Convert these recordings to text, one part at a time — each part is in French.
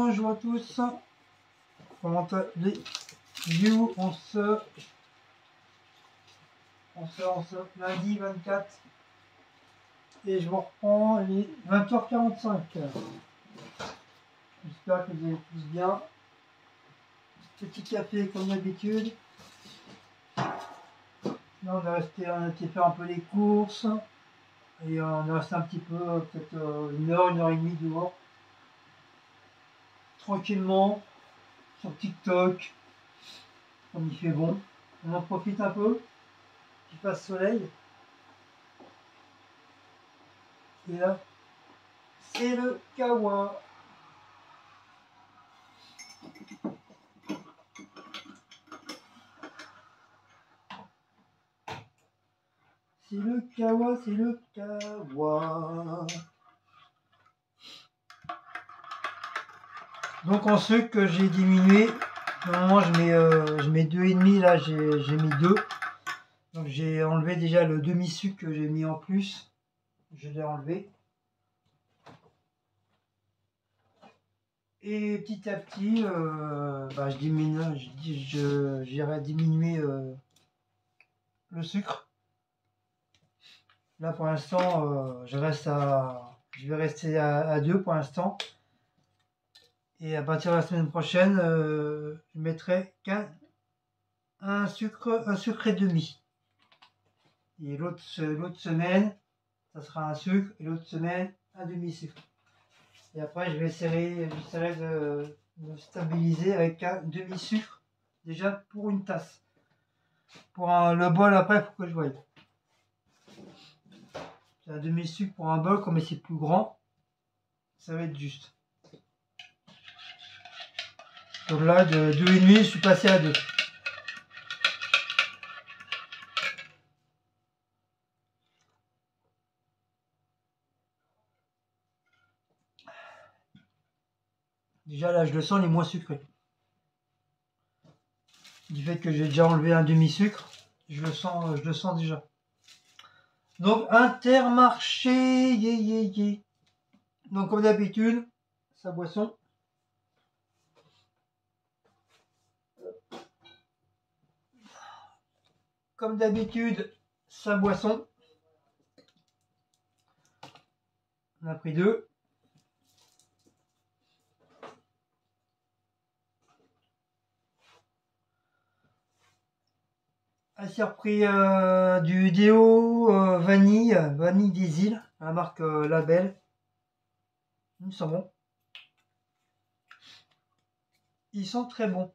bonjour à tous. Comment allez you on se lundi 24 et je vous reprends les 20h45. J'espère que vous allez tous bien. Petit café comme d'habitude. Là on a été faire un peu les courses et on est resté un petit peu, peut-être une heure et demie dehors. Tranquillement sur TikTok, comme il fait bon. On en profite un peu, qu'il fasse soleil. Et là, c'est le kawa. C'est le kawa, c'est le kawa. Donc en sucre que j'ai diminué, normalement je mets 2,5, là j'ai mis 2. Donc j'ai enlevé déjà le demi-sucre que j'ai mis en plus. Je l'ai enlevé. Et petit à petit, j'irai diminuer le sucre. Là pour l'instant, je vais rester à 2 pour l'instant. Et à partir de la semaine prochaine, je mettrai un sucre et demi. Et l'autre semaine, ça sera un sucre, et l'autre semaine, un demi-sucre. Et après, j'essaierai de me stabiliser avec un demi-sucre, déjà pour une tasse. Pour le bol, après, il faut que je voie. C'est un demi-sucre pour un bol, comme c'est plus grand, ça va être juste. Donc là, de 2,5, je suis passé à 2. Déjà là, je le sens, il est moins sucré. Du fait que j'ai déjà enlevé un demi-sucre, je le sens déjà. Donc Intermarché, yeah. Donc comme d'habitude, sa boisson. Comme d'habitude, sa boisson. On a pris 2. Ainsi repris du déo vanille des îles, la marque Label. Ils sont bons. Ils sont très bons.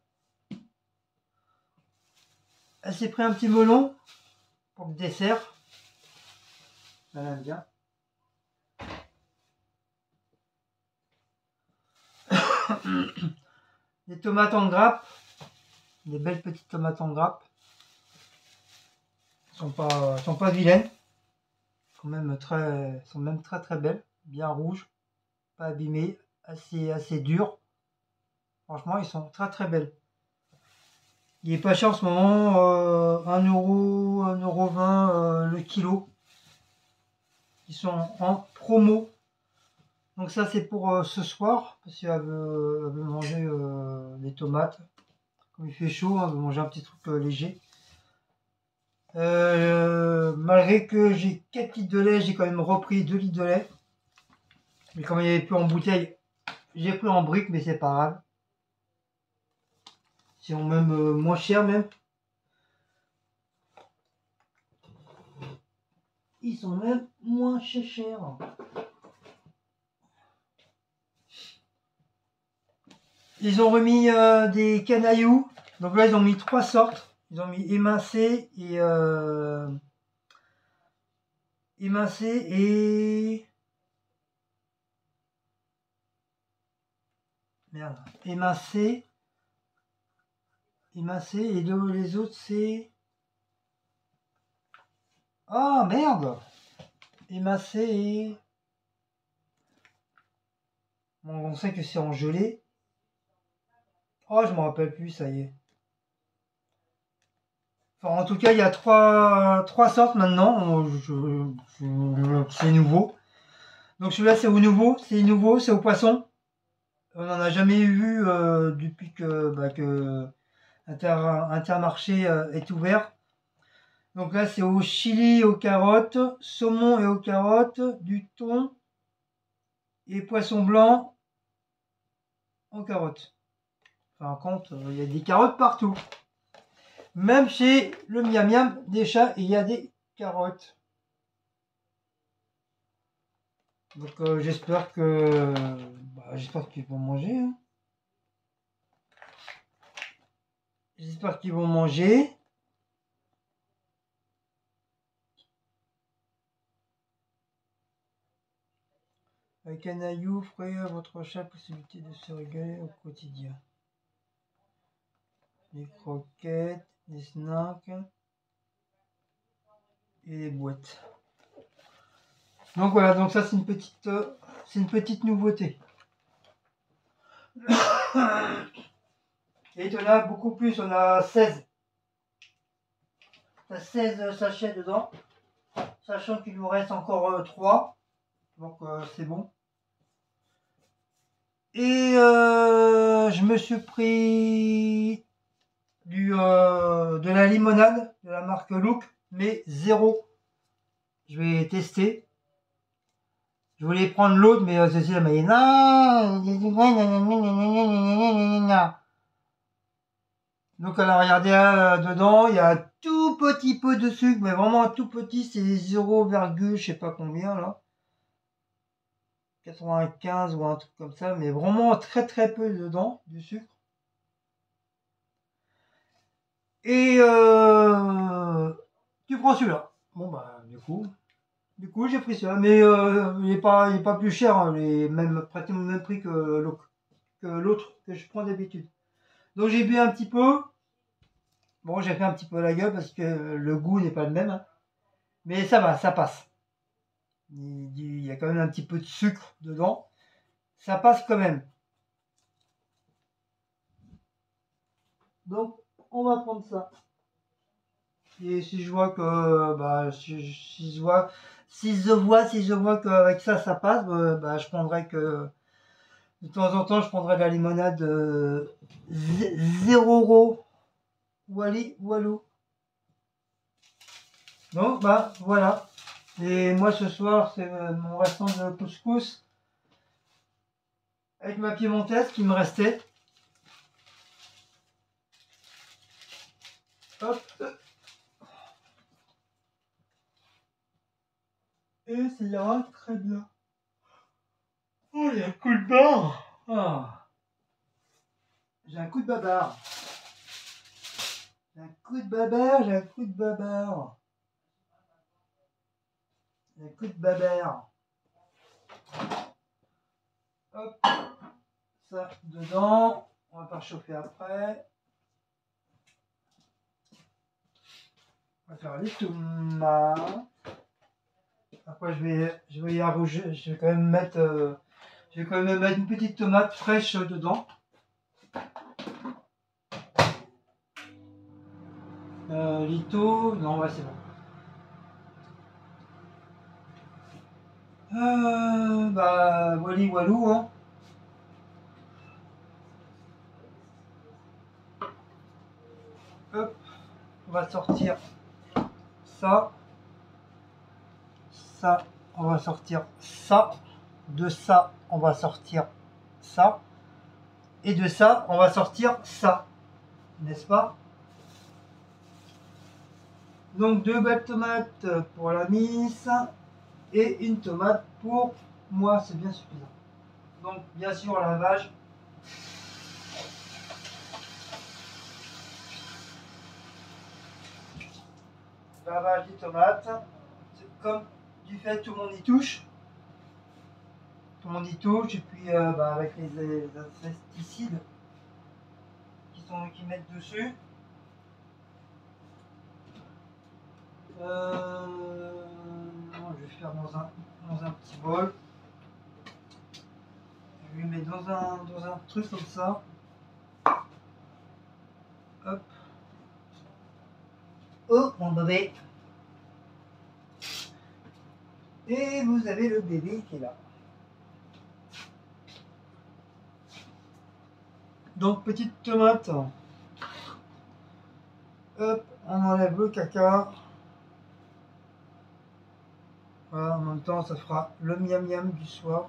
Ainsi pris un petit melon pour le dessert. Ça l'aime bien. Des tomates en grappe. Des belles petites tomates en grappe. Sont pas vilaines. Sont même très belles. Bien rouges. Pas abîmées. Assez dures. Franchement, ils sont très belles. Il est pas cher en ce moment. 1,20€ le kilo. Ils sont en promo. Donc ça c'est pour ce soir. Parce qu'elle veut manger des tomates. Comme il fait chaud, elle veut manger un petit truc léger. Malgré que j'ai 4 litres de lait, j'ai quand même repris 2 litres de lait. Mais comme il n'y avait plus en bouteille, j'ai pris en brique, mais c'est pas grave. C'est même moins cher même. Ils sont même moins chers. Ils ont remis des canailloux. Donc là, ils ont mis 3 sortes. Ils ont mis émincé et merde. Émincé et les autres c'est ah merde. Émincé et bon, on sait que c'est en gelée. Oh, je me rappelle plus, ça y est. Enfin, en tout cas, il y a trois sortes maintenant. C'est nouveau. Donc celui-là, c'est au nouveau, c'est au poisson. On n'en a jamais vu depuis que Intermarché est ouvert. Donc là, c'est au chili, aux carottes, saumon et aux carottes, du thon et poisson blanc aux carottes. Enfin, compte, il y a des carottes partout. Même chez le miam miam des chats, il y a des carottes. Donc j'espère j'espère qu'ils vont manger. Hein. J'espère qu'ils vont manger. Avec un aïeux, offrez à votre chat la possibilité de se régaler au quotidien. Les croquettes, les snacks et les boîtes. Donc voilà, donc ça c'est une petite nouveauté. Et il y en a beaucoup plus, on a 16. On a 16 sachets dedans, sachant qu'il nous reste encore 3. Donc c'est bon. Et je me suis pris de la limonade de la marque Look, mais 0. Je vais tester. Je voulais prendre l'autre, mais Cécile m'a dit non. Donc elle a regardé dedans, il y a un tout petit peu de sucre, mais vraiment tout petit, c'est 0, je sais pas combien là. 95 ou un truc comme ça, mais vraiment très très peu dedans, du sucre. Et tu prends celui-là. Bon bah du coup j'ai pris celui-là, mais il est pas plus cher, hein, il est même pratiquement le même prix que l'autre que je prends d'habitude. Donc j'ai bu un petit peu. Bon, j'ai fait un petit peu la gueule parce que le goût n'est pas le même, hein. Mais ça va, ça passe. Il y a quand même un petit peu de sucre dedans. Ça passe quand même. Donc, on va prendre ça. Et si je vois que, si je vois qu'avec ça, ça passe, je prendrai que, de temps en temps, je prendrai de la limonade 0 €. Walou. Donc, voilà. Et moi, ce soir, c'est mon restant de couscous avec ma piémontaise qui me restait. Hop. Et c'est là, très bien. Oh, il y a un coup de barre. Ah. J'ai un coup de babar. J'ai un coup de babar, j'ai un coup de babar. J'ai un coup de babar. Hop. Ça dedans. On va pas chauffer après. On va faire les tomates. Après je vais y arroser. Je vais quand même mettre une petite tomate fraîche dedans. Lito, non ouais c'est bon. Wally Walou, hein. Hop, on va sortir ça. Ça, on va sortir ça. De ça, on va sortir ça. Et de ça, on va sortir ça. N'est-ce pas? Donc 2 belles tomates pour la miss et une tomate pour moi, c'est bien suffisant. Donc bien sûr lavage. Lavage des tomates. Comme du fait tout le monde y touche. Tout le monde y touche et puis avec les insecticides qui mettent dessus. Je vais faire dans un petit bol. Je lui mets dans un truc comme ça. Hop. Oh mon bébé. Et vous avez le bébé qui est là. Donc petite tomate. Hop, on enlève le caca. Voilà, en même temps ça fera le miam miam du soir.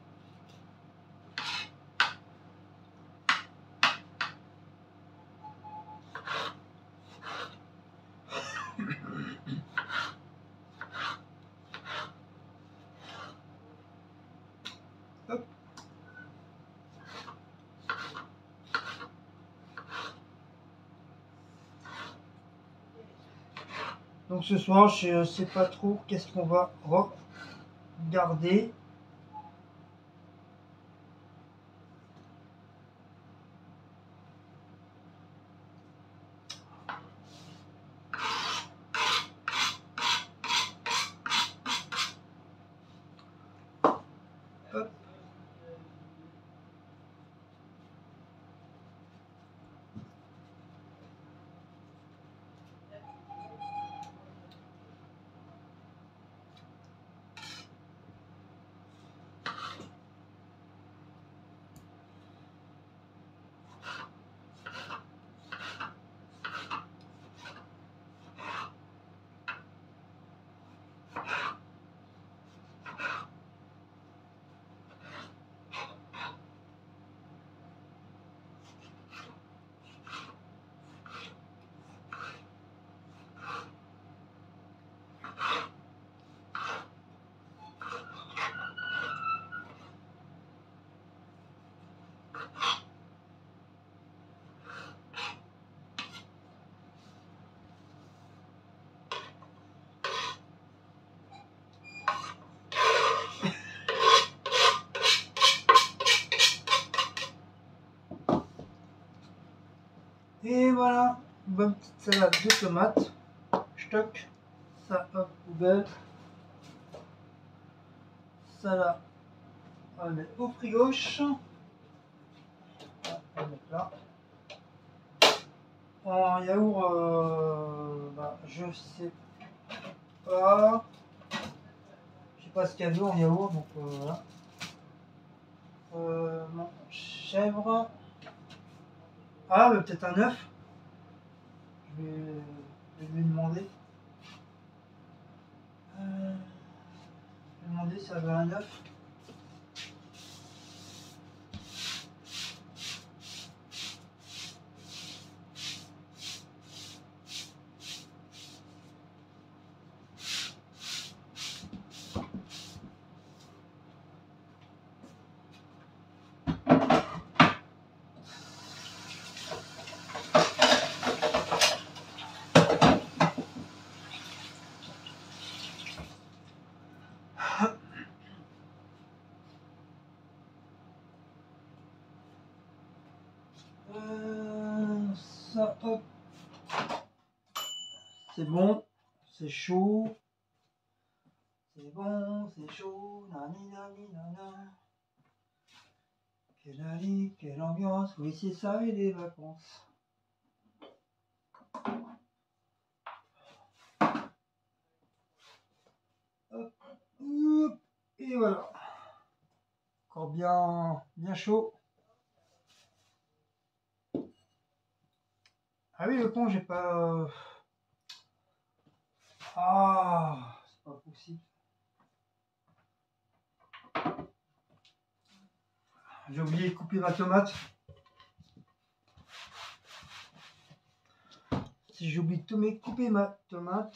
Hop. Donc ce soir, je sais pas trop qu'est-ce qu'on va regarder. Hop. Et voilà, une bonne petite salade de tomates. Je stocke ça hop, poubelle. Ça là, on va le mettre au frigo. On va le mettre là. En yaourt, je sais pas. Je sais pas ce qu'il y a en yaourt, donc voilà. Non, chèvre. Ah, mais peut-être un œuf. Je vais lui demander. Je vais demander si ça veut un œuf. Ça, hop. C'est bon, c'est chaud. C'est bon, c'est chaud. Nani, nani, nana. Quelle allée, quelle ambiance. Oui, c'est ça et les vacances. Hop, hop, et voilà. Encore bien chaud. Ah oui, le con, j'ai pas. Ah, c'est pas possible. J'ai oublié de couper ma tomate. Si j'oublie de couper ma tomate.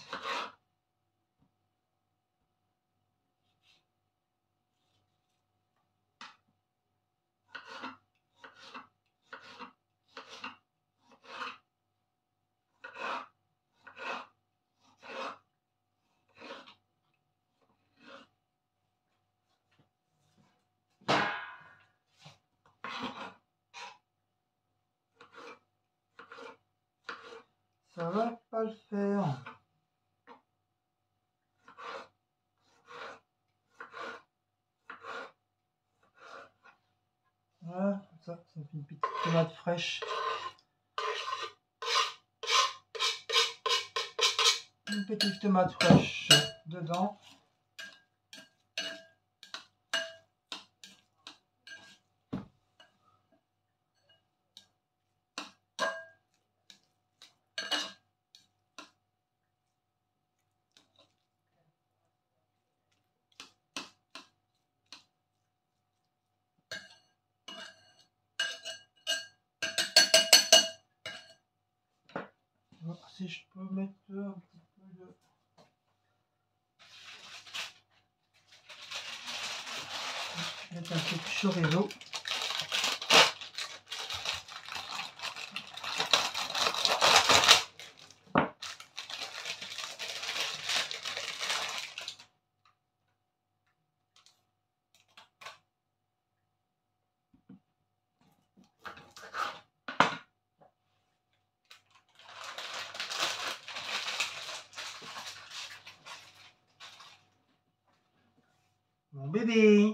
Ça va pas le faire. Voilà, ça fait une petite tomate fraîche. Une petite tomate fraîche dedans. si je peux mettre un petit peu de... Je vais mettre un peu de chorizo. Mon bébé.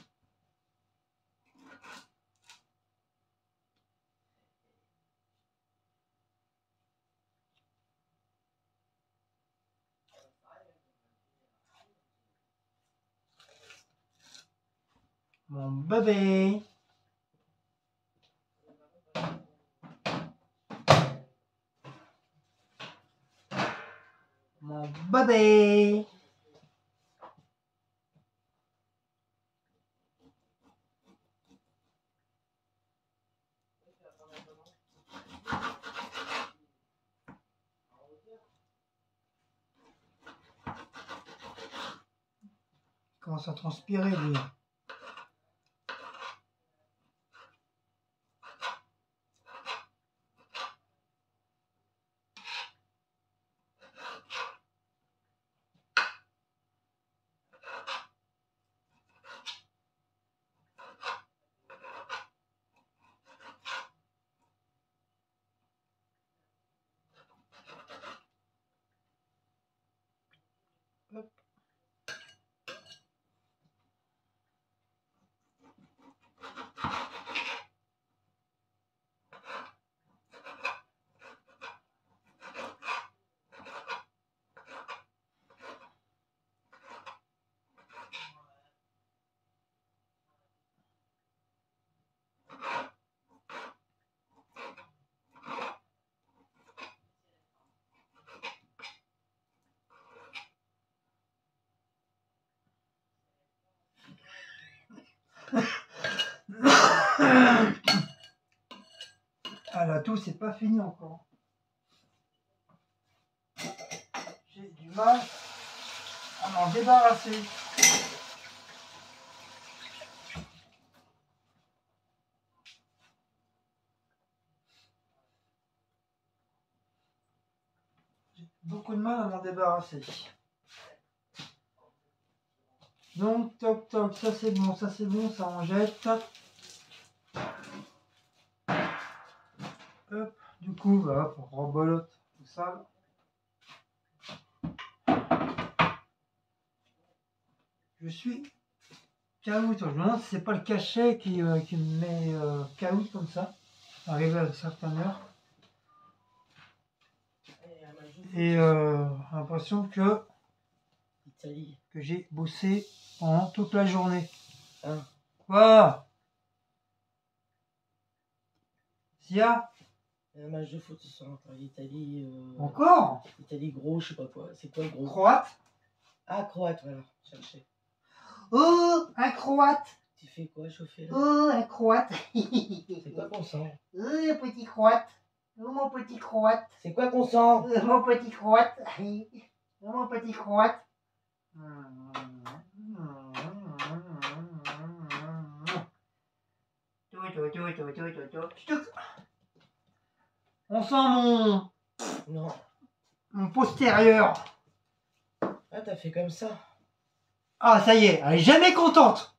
Mon bébé. Mon bébé. Il commence à transpirer lui. Hop. Ah là, tout c'est pas fini encore. J'ai du mal à m'en débarrasser. J'ai beaucoup de mal à m'en débarrasser. Donc, toc toc, ça c'est bon, ça en jette. Hop, du coup, voilà, pour rebolote tout ça. Je suis KO. Je me demande si c'est pas le cachet qui me met KO comme ça, arrivé à une certaine heure. Et j'ai l'impression que j'ai bossé pendant toute la journée. Hein? Quoi? Sia? Un match de foot ce soir entre l'Italie. Encore? Italie gros, je sais pas quoi. C'est quoi gros? Croate? Ah, croate, voilà. Cherchez. Oh, un croate! Tu fais quoi, chauffer là? Oh, un croate! C'est quoi qu'on sent? Oh, un petit croate! Oh, mon petit croate! C'est quoi qu'on sent? Mon petit croate! Oh, mon petit croate! On sent Non. mon postérieur. Ah, t'as fait comme ça. Ah, ça y est, elle est jamais contente.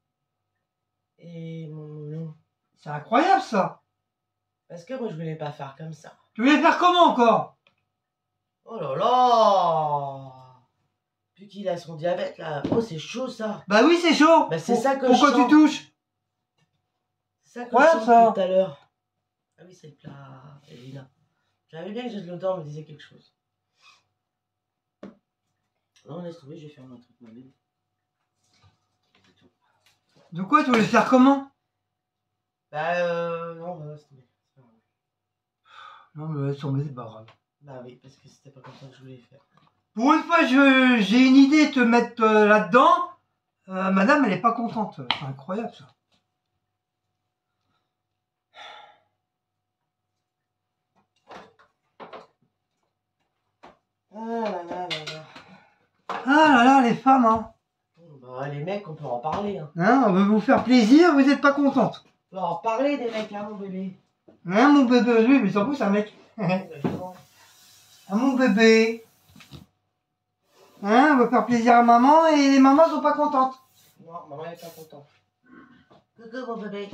Et mon nom. C'est incroyable ça. Parce que moi, je voulais pas faire comme ça. Tu voulais faire comment encore? Oh là là! Puis qu'il a son diabète là. Oh, c'est chaud ça. Bah oui, c'est chaud. Bah c'est ça que Pourquoi je sens. tu touches? C'est ça que Ouais, je sens ça. depuis tout à l'heure. Ah oui, c'est le plat, Elina. J'avais bien que j'ai de l'odeur, me disait quelque chose. Non, laisse tomber, je vais faire un truc, ma belle. De quoi tu voulais faire comment? Bah non, bah laisse tomber. C'est pas grave. Non, mais laisse tomber, c'est pas grave. Bah oui, parce que c'était pas comme ça que je voulais faire. Pour une fois, j'ai une idée de te mettre là-dedans. Madame, elle est pas contente. C'est incroyable ça. Ah là là là là. Ah là là, les femmes, hein. Bah, les mecs, on peut en parler. Hein. Hein, on veut vous faire plaisir, vous n'êtes pas contente. On peut en parler des mecs, hein, mon bébé. Hein, mon bébé, lui, mais s'en fout, c'est un mec. Ah, mon bébé. Hein, on veut faire plaisir à maman et les mamans sont pas contentes. Non, maman est pas contente. Coucou, mon bébé.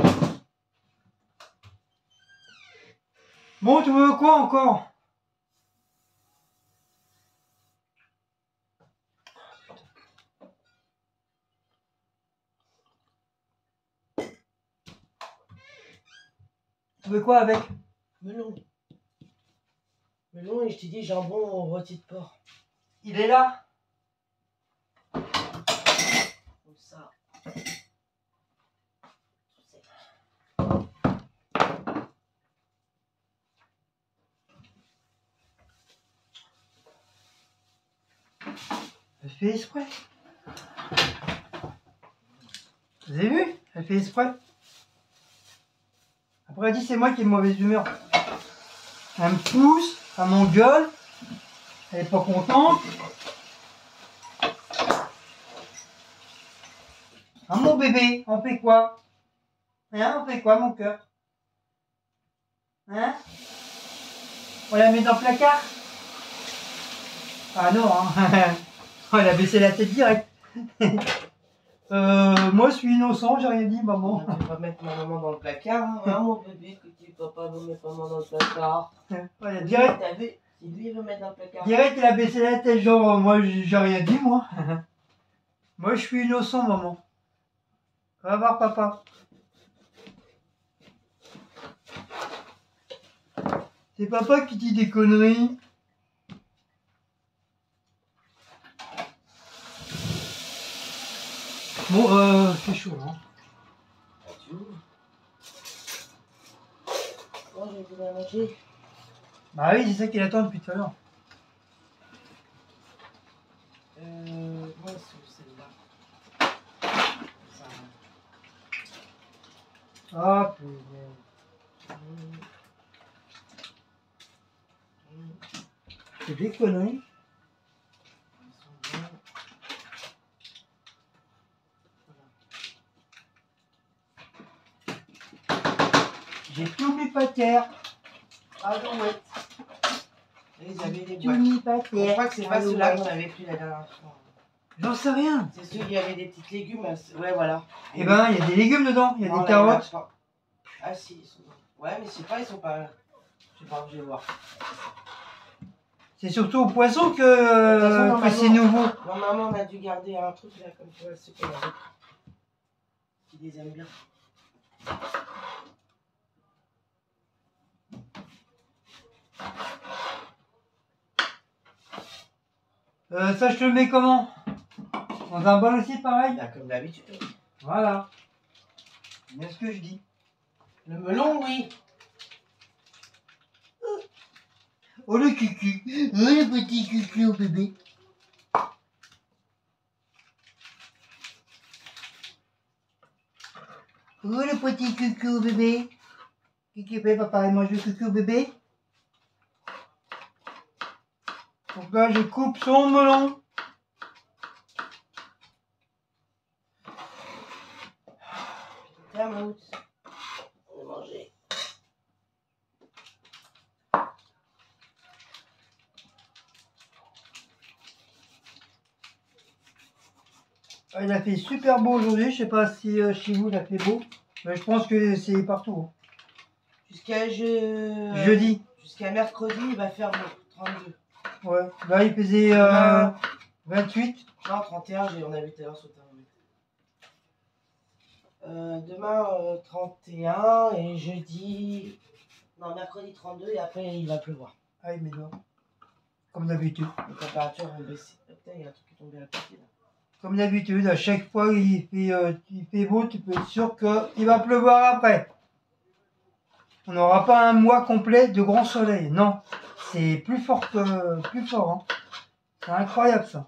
Bon, tu veux quoi encore? Tu veux quoi avec? Melon. Melon et je t'ai dit jambon au rôti de porc. Il est là. Comme ça. Elle fait exprès. Vous avez vu? Elle fait exprès. Après, elle dit c'est moi qui ai de mauvaise humeur. Elle me pousse, elle m'engueule. Elle est pas contente. Ah mon bébé, on fait quoi? Hein, on fait quoi mon cœur? Hein? On la met dans le placard? Ah non, hein. Elle a baissé la tête direct. Moi je suis innocent, j'ai rien dit maman. Tu vas pas mettre ma maman dans le placard, hein, mon bébé, que tu papa veut mettre maman dans le placard. Ouais, direct, T'as vu? Si lui il veut mettre dans le placard. direct il a baissé la tête, genre moi j'ai rien dit moi. Moi je suis innocent maman. Va voir papa. C'est papa qui dit des conneries. Bon, c'est chaud hein. Ah, tu ouvres. Moi j'ai voulu la manger. Bah oui, c'est ça qu'il attend depuis tout à l'heure. Moi c'est celle-là. Ça. Ah putain. C'est des conneries. J'ai tout mis par terre. Ah non, ouais. Ils avaient des Tout boîtes. mis par Je terre. crois que c'est pas ceux-là qu'on avait pris la dernière fois. J'en sais rien. C'est ceux qui avaient des petits légumes. Ouais, voilà. Eh ben, il y a des légumes dedans. Il y a Non, des là, il y en a carottes. pas. Ah si, ils sont. Ouais, mais je sais pas, ils sont pas. Je sais pas, je vais voir. C'est surtout au poisson De toute que façon, c'est nouveau. Normalement, on a dû garder un truc là, comme tu vois, ceux qu'on avait. Qui les aiment bien. Ça, je te le mets comment? Dans un bol aussi, pareil? Là, comme d'habitude. Voilà. C'est bien ce que je dis. Le melon, oui. Oh le cucu. Oh le petit cucu au bébé. Oh le petit cucu au bébé. Cucu bébé, papa, il mange le cucu au bébé. Donc là, je coupe son melon. Tiens, Maout. On va manger. Ah, il a fait super beau aujourd'hui. Je sais pas si chez vous il a fait beau. Mais je pense que c'est partout. Hein. Jusqu'à Jeudi. Jusqu'à mercredi, il va faire beau. 32. Ouais. Là, il faisait 28. Non, 31, on a vu tout à l'heure sur le thermomètre. Demain, 31 et jeudi. Non, mercredi 32 et après il va pleuvoir. Ah, il met dehors. Comme d'habitude. Les températures vont baisser. Putain, il y a un truc qui est tombé à la partie là. Comme d'habitude, à chaque fois il fait beau, tu peux être sûr qu'il va pleuvoir après. On n'aura pas un mois complet de grand soleil. Non, c'est plus fort que plus fort. Hein. C'est incroyable ça.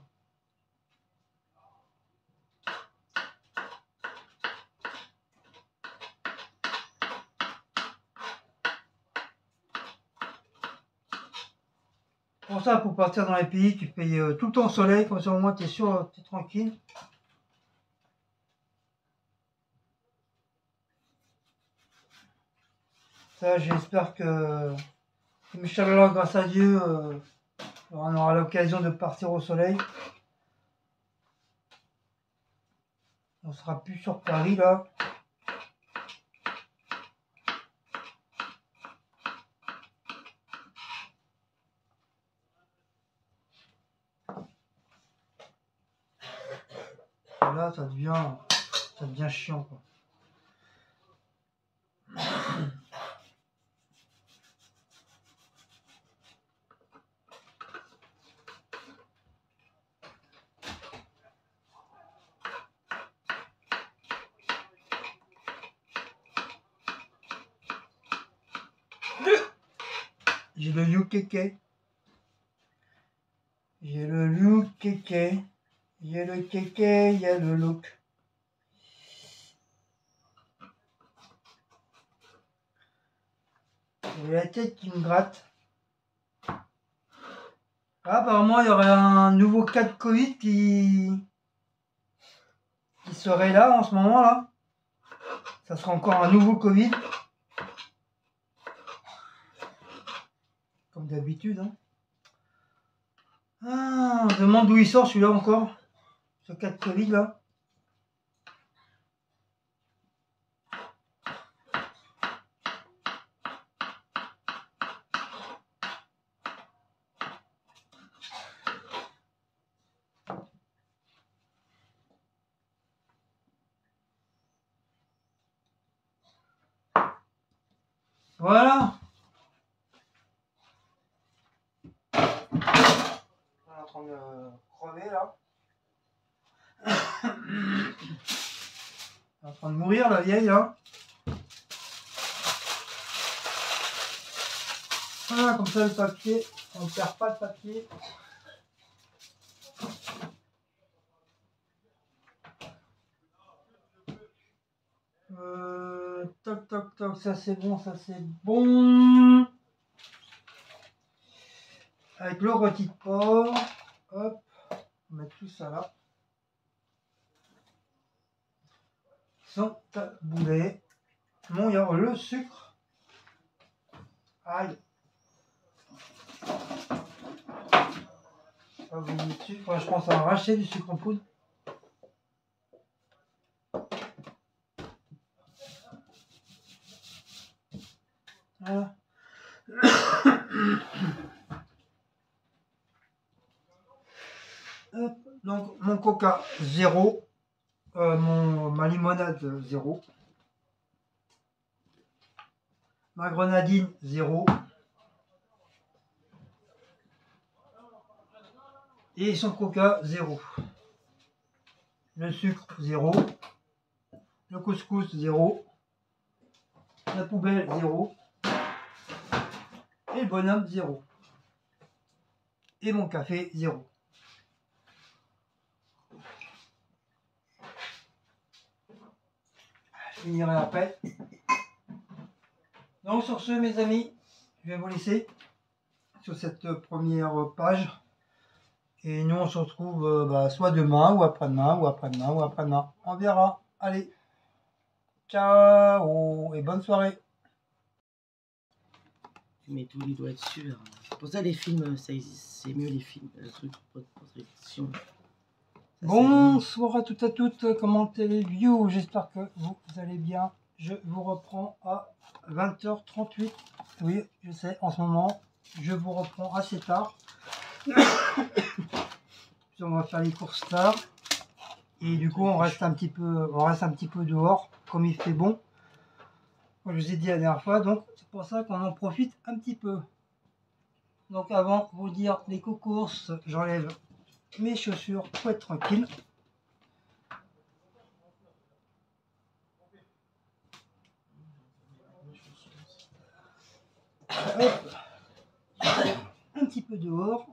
Pour ça, pour partir dans les pays, tu payes tout le temps au soleil, comme ça au moins tu es sûr, tu es tranquille. Ça, j'espère que Inch'Allah, grâce à Dieu, on aura l'occasion de partir au soleil. On sera plus sur Paris là. Et là, ça devient chiant quoi. J'ai le UKK. J'ai le UKK. J'ai le KK, il y a le look. J'ai la tête qui me gratte. Ah, apparemment, il y aurait un nouveau cas de Covid qui serait là en ce moment là. Ça sera encore un nouveau Covid. Comme d'habitude. Hein. Ah, on se demande d'où il sort celui-là encore. Ce cas de Covid là. Voilà. On est en train de crever là. Elle est en train de mourir la vieille là. Voilà, comme ça le papier, on ne perd pas le papier. Toc toc toc, ça c'est bon, ça c'est bon. Avec le rôti de porc, hop, on va mettre tout ça là. Sans taboulet. Bon, il y a le sucre. Aïe. Ça vous met dessus. Enfin, je pense à arracher du sucre en poudre. Voilà. Hop. Donc mon coca 0, ma limonade 0, ma grenadine 0 et son coca 0, le sucre 0, le couscous 0, la poubelle 0 et le bonhomme 0 et mon café 0. Je finirai après. Donc sur ce mes amis, je vais vous laisser sur cette première page. Et nous on se retrouve soit demain ou après-demain ou après-demain ou après-demain. On verra. Allez. Ciao et bonne soirée. Tu mets tous les doigts dessus. Hein. C'est pour ça les films, ça existe. C'est mieux les films, le truc post-production. Bonsoir à toutes et à toutes. Comment allez-vous? J'espère que vous allez bien. Je vous reprends à 20h38. Oui, je sais, en ce moment, je vous reprends assez tard. On va faire les courses tard. Et du coup, on reste un petit peu dehors, comme il fait bon. Comme je vous ai dit la dernière fois, donc c'est pour ça qu'on en profite un petit peu. Donc avant de vous dire les courses, j'enlève mes chaussures pour être tranquille. Hop. Un petit peu dehors.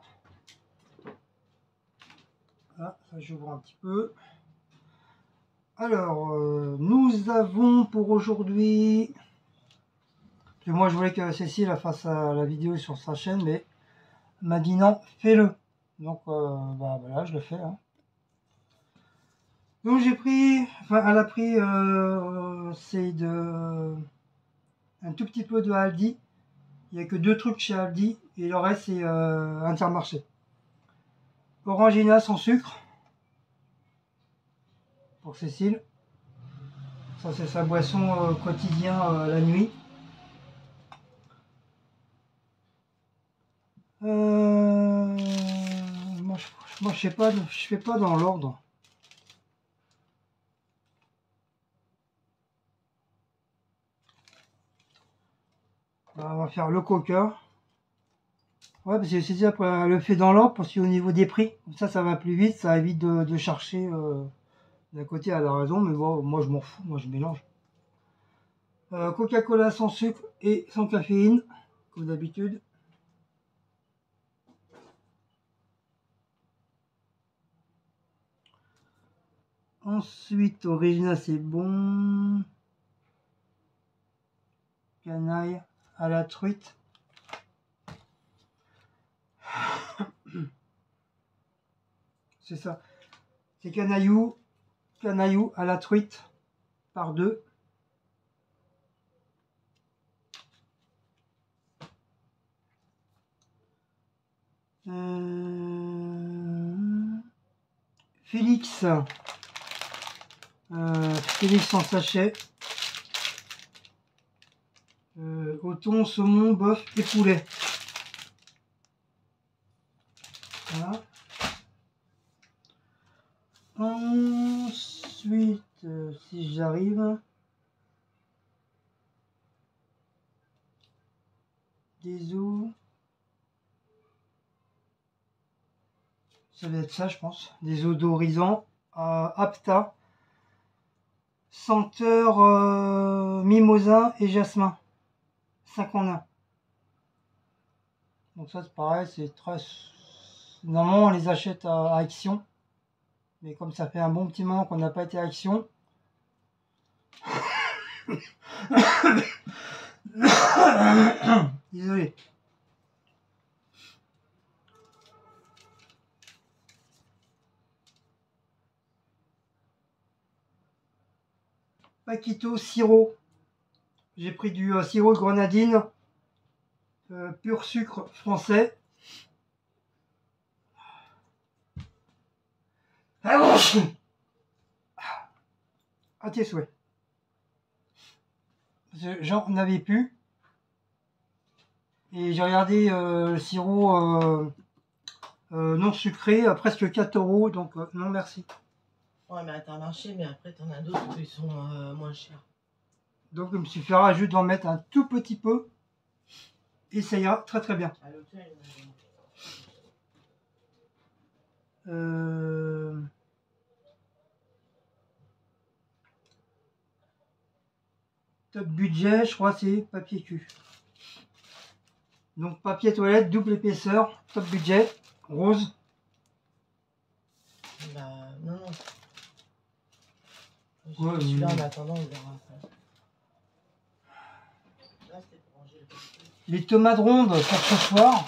Là, ça j'ouvre un petit peu. Alors, nous avons pour aujourd'hui... Moi je voulais que Cécile fasse la vidéo sur sa chaîne, mais m'a dit non, fais-le. Donc bah voilà, je le fais. Hein. Donc j'ai pris, enfin elle a pris, c'est de un tout petit peu de Aldi. Il n'y a que 2 trucs chez Aldi et le reste c'est Intermarché. Orangina sans sucre pour Cécile. Ça c'est sa boisson quotidien la nuit. Moi je sais pas, je fais pas dans l'ordre. On va faire le coca. Ouais, parce que c'est ça, après, le fait dans l'ordre, parce qu'au niveau des prix, comme ça va plus vite, ça évite de chercher d'un côté à la raison, mais bon, moi je m'en fous, moi je mélange. Coca-Cola sans sucre et sans caféine, comme d'habitude. Ensuite, Original, c'est bon. Canaille à la truite. C'est ça. C'est canaillou à la truite par 2. Félix. Félix en sachet. Au thon, saumon, bœuf et poulet. Voilà. Ensuite, si j'arrive, des os. Ça va être ça, je pense. Des odorisants Apta. Senteur mimosa et jasmin. 5 en 1. Donc ça c'est pareil, c'est très... Normalement on les achète à Action. Mais comme ça fait un bon petit moment qu'on n'a pas été à Action. Désolé. Paquito sirop. J'ai pris du sirop de grenadine. Pur sucre français. À tes souhaits. J'en avais plus. Et j'ai regardé le sirop non sucré à presque 4 €. Donc non merci. Ouais, mais à marché, mais après, t'en as d'autres qui sont moins chers. Donc il me suffira juste d'en mettre un tout petit peu. Et ça ira très très bien. À l'hôtel, top budget, je crois c'est papier cul. Donc papier toilette, double épaisseur, top budget, rose. Bah non, non. Ouais, Celui-là en attendant, on verra. Là, c'était pour ranger le papier. Les tomates rondes pour ce soir.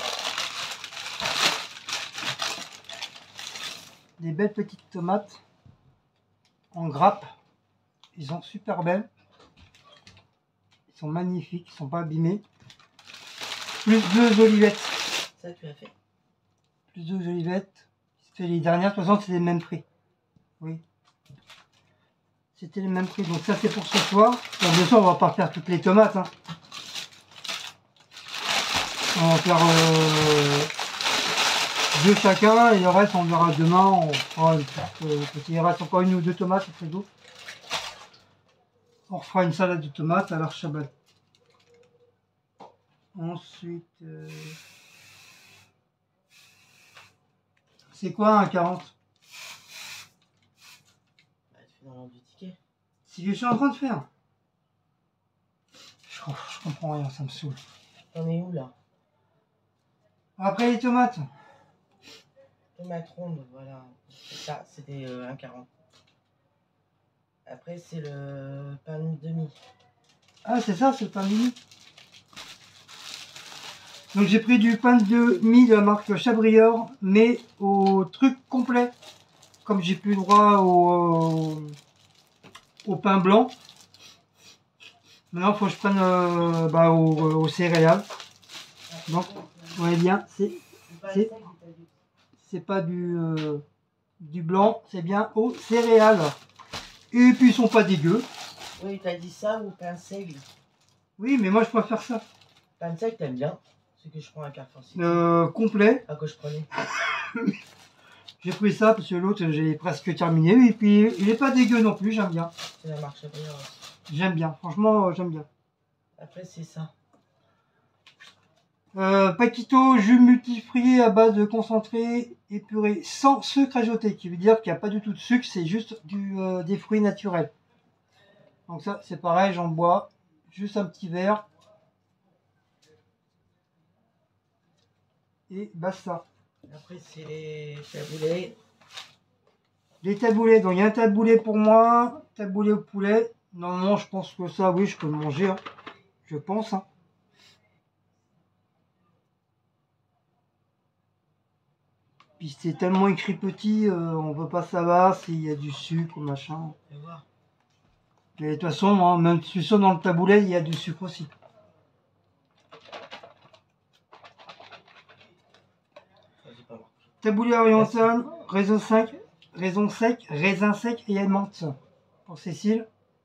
Des belles petites tomates en grappe. Ils sont super belles. Ils sont magnifiques, ils sont pas abîmés. Plus 2 olivettes. Ça, tu as fait. Plus 2 olivettes. C'était les dernières, de toute façon, c'était les mêmes prix. Oui. C'était les mêmes prix. Donc ça, c'est pour ce soir. Alors, bien sûr, on va pas faire toutes les tomates. Hein. On va faire 2 chacun et le reste, on verra demain. On fera il reste encore 1 ou 2 tomates au frigo. On refera une salade de tomates à l'archibald. Ensuite, c'est quoi un 40? Bah, tu fais dans l'ordre du ticket. C'est ce que je suis en train de faire. Je comprends rien, ça me saoule. T'en es où là? Après les tomates. Tomate ronde, voilà. Ça, c'était 1,40. Après, c'est le pain de demi. Ah, c'est ça, c'est le pain mini. Donc j'ai pris du pain de mie de la marque Chabrior, mais au truc complet. Comme j'ai plus le droit au pain blanc. Maintenant il faut que je prenne au céréales. Donc vous voyez bien, c'est pas du blanc, c'est bien aux céréales. Et puis ils sont pas dégueux. Oui, t'as dit ça ou pain seigle? Oui, mais moi je préfère ça. Pain seigle, t'aimes bien? C'est que je prends un Carrefour City. Complet. Ah, que je prenais. J'ai pris ça parce que l'autre j'ai presque terminé. Et puis il est pas dégueu non plus, j'aime bien. C'est la marque Chabrior. J'aime bien, franchement j'aime bien. Après c'est ça. Paquito, jus multifruits à base de concentré épuré sans sucre ajouté, qui veut dire qu'il n'y a pas du tout de sucre, c'est juste des fruits naturels. Donc ça c'est pareil, j'en bois juste un petit verre. Et basta. Après c'est les taboulés. Les taboulés, donc il y a un taboulé pour moi, taboulé au poulet. Normalement je pense que ça, oui, je peux le manger, hein. Je pense. Hein. Puis c'est tellement écrit petit, on peut pas savoir s'il y a du sucre ou machin. Et de toute façon, hein, même si ça dans le taboulet, il y a du sucre aussi. Taboulé oriental, raisin sec, raisin sec et menthe. Pour Cécile.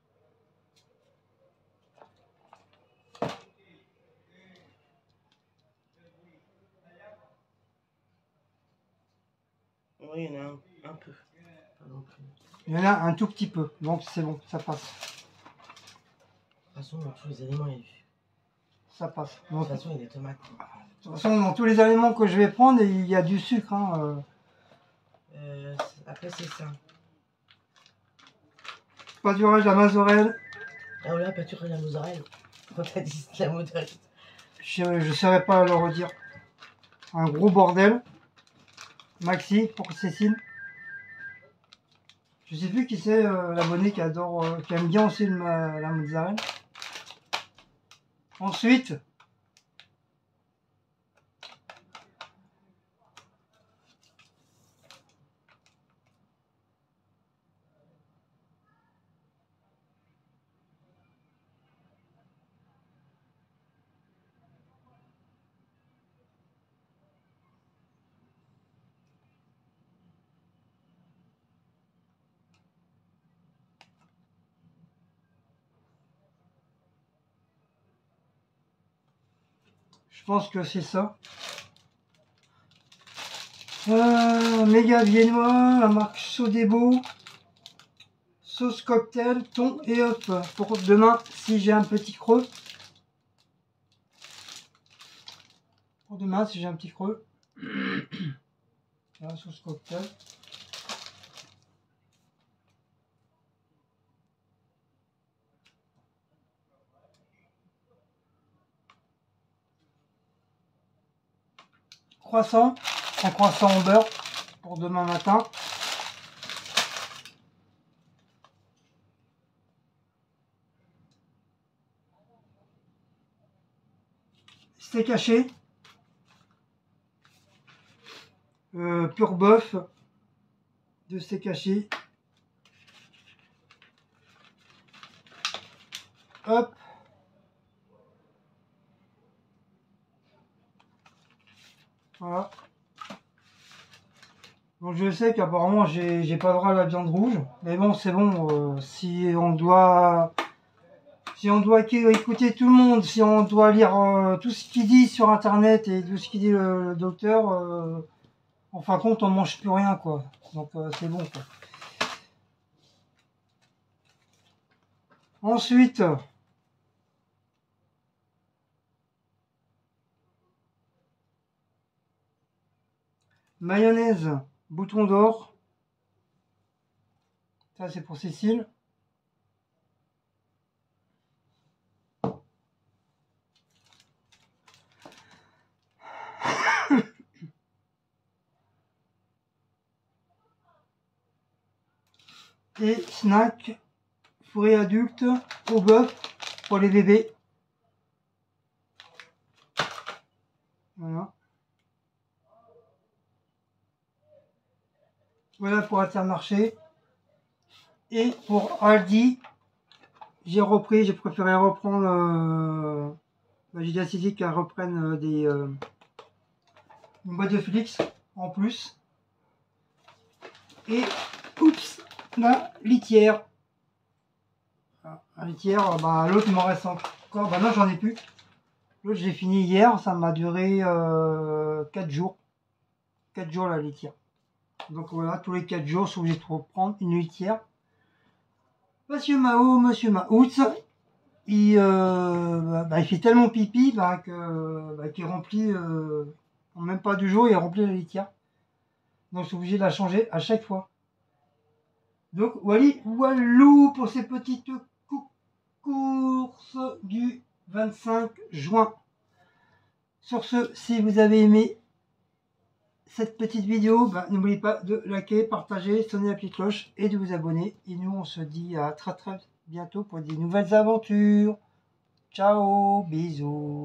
Oui, il y en a un peu. Il y en a un tout petit peu, donc c'est bon, ça passe. De toute façon, dans tous les aliments, il y a du... Ça passe. De toute façon, il y a des tomates. De toute façon, dans tous les aliments que je vais prendre, il y a du sucre. Hein. Après, c'est ça. Pâturage à la mazorelle. Ah là, pâturage à la mozzarella. Quand t'as dit la mozzarella. Je ne saurais pas le redire. Un gros bordel. Maxi pour Cécile. Je sais plus qui c'est l'abonné qui adore, qui aime bien aussi la mozzarella. Ensuite, je pense que c'est ça. Méga viennois, la marque Sodebo. Sauce cocktail, thon et œuf. Pour demain, si j'ai un petit creux. Pour demain, si j'ai un petit creux. La sauce cocktail. Croissant, un croissant au beurre pour demain matin. Steak haché, pur bœuf, de steak haché. Hop. Voilà. Donc je sais qu'apparemment j'ai pas le droit à la viande rouge, mais bon c'est bon. Si on doit écouter tout le monde, si on doit lire tout ce qu'il dit sur internet et tout ce qu'il dit le docteur, en fin de compte on mange plus rien quoi. Donc c'est bon quoi. Ensuite, mayonnaise, bouton d'or. Ça c'est pour Cécile. Et snack, fourré adulte, au bœuf pour les bébés. Voilà. Voilà pour Intermarché. Et pour Aldi, j'ai préféré reprendre. J'ai décidé qu'elles reprennent une boîte de Félix en plus. Et oups, la litière. La litière, bah, l'autre il m'en reste encore. Bah non, j'en ai plus. L'autre j'ai fini hier, ça m'a duré 4 jours. 4 jours la litière. Donc voilà, tous les 4 jours, je suis obligé de reprendre une litière. Monsieur Maouz, il fait tellement pipi qu'il remplit, en même pas 2 jours, il remplit la litière. Donc je suis obligé de la changer à chaque fois. Donc walou pour ces petites courses du 25 juin. Sur ce, si vous avez aimé cette petite vidéo, n'oubliez pas de liker, partager, sonner la petite cloche et de vous abonner. Et nous, on se dit à très bientôt pour des nouvelles aventures. Ciao, bisous.